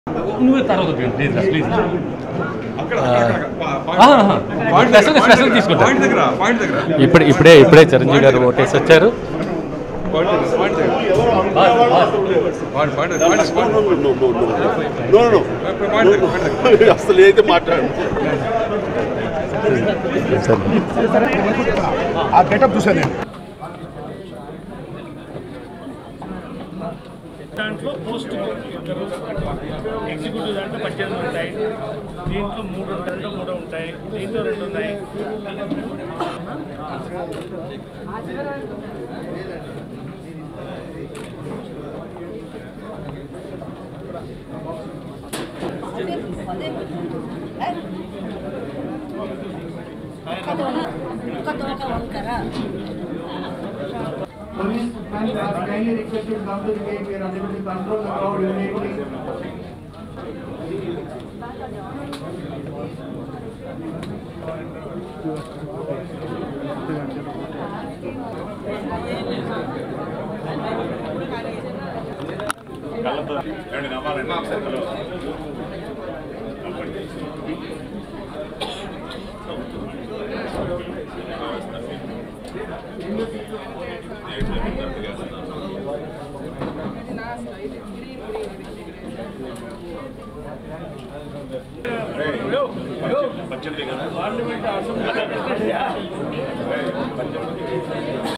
నువ్వే తర్వాత please please ఇప్పుడే చిరంజీవి గారు ఓటేసి వచ్చారు. అసలు అయితే మాట్లాడు ఆ గెటప్ చూసాను. దాంట్లో పోస్ట్ ఎగ్జిక్యూటివ్ దాంట్లో 18 ఉంటాయి, దీంట్లో 3 ఉంటాయి, 3 ఉంటాయి, దీంట్లో 2 ఉన్నాయి. Police are kindly requested to come to the gate. We are unable to control the crowd immediately. Parliament